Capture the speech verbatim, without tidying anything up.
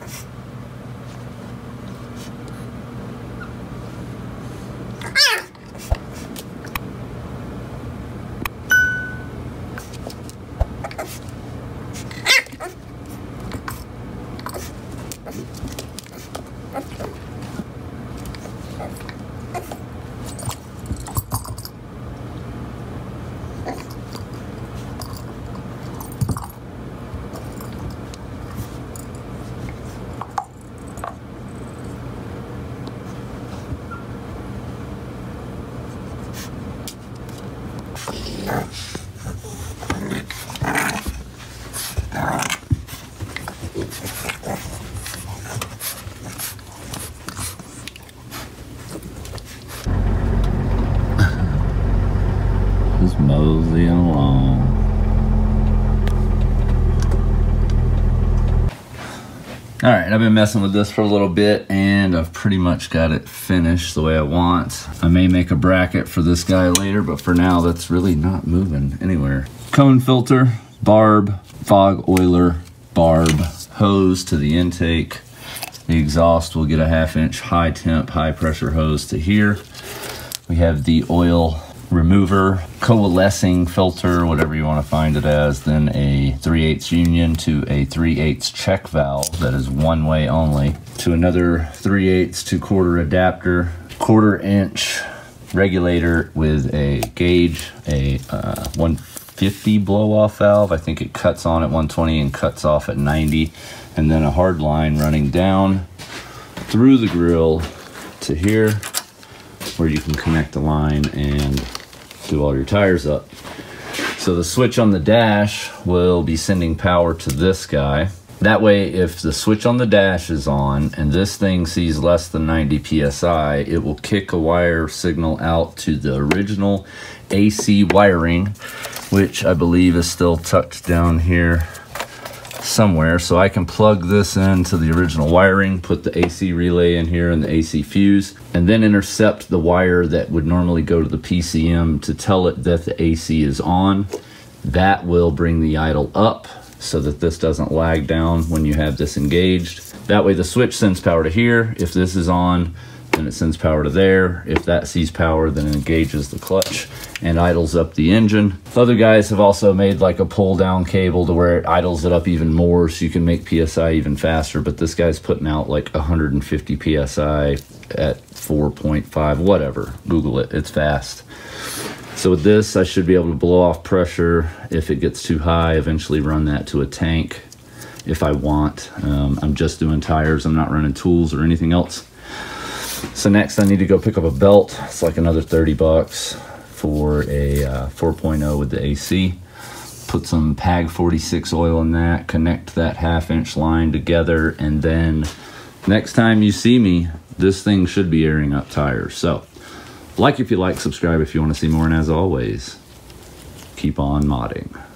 Just moseying along. All right, I've been messing with this for a little bit and I've pretty much got it finished the way I want. I may make a bracket for this guy later, but for now, that's really not moving anywhere. Cone filter, barb, fog oiler, barb, hose to the intake. The exhaust will get a half inch high temp, high pressure hose to here. We have the oil remover, coalescing filter, whatever you want to find it as, then a three eighths union to a three eighths check valve that is one way only, to another three eighths to quarter adapter, quarter inch regulator with a gauge, a uh, one fifty blow off valve. I think it cuts on at one twenty and cuts off at ninety, and then a hard line running down through the grill to here where you can connect the line and do all your tires up. So the switch on the dash will be sending power to this guy. That way, if the switch on the dash is on and this thing sees less than ninety P S I, it will kick a wire signal out to the original A C wiring, which I believe is still tucked down here somewhere. So I can plug this into the original wiring, put the A C relay in here and the A C fuse, and then intercept the wire that would normally go to the P C M to tell it that the A C is on. That will bring the idle up so that this doesn't lag down when you have this engaged. That way the switch sends power to here. If this is on, then it sends power to there. If that sees power, then it engages the clutch and idles up the engine. Other guys have also made like a pull down cable to where it idles it up even more so you can make P S I even faster, but this guy's putting out like one hundred fifty P S I at four point five, whatever. Google it, it's fast. So with this, I should be able to blow off pressure if it gets too high, eventually run that to a tank if I want. Um, I'm just doing tires, I'm not running tools or anything else. So next I need to go pick up a belt. It's like another thirty bucks for a uh, four point oh with the A C. Put some P A G forty-six oil in that, connect that half inch line together, and then next time you see me, this thing should be airing up tires. So like if you like, subscribe if you want to see more, and as always, keep on modding.